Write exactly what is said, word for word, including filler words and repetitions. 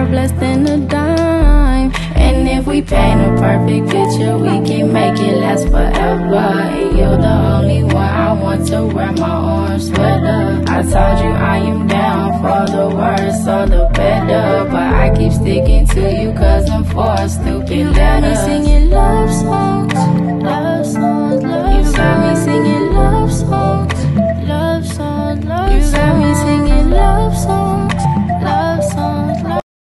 worth less than a dime. And if we paint a perfect picture, we can make it last forever. And you're the only one I want to wear my orange sweater. I told you I am down for the worse or the better, but I keep sticking to you cause I'm for a stupid letter. You heard me singing love songs